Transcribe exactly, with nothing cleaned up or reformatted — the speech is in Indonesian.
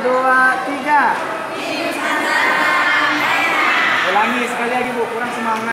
dua, tiga. Ulangi sekali lagi Bu, kurang semangat.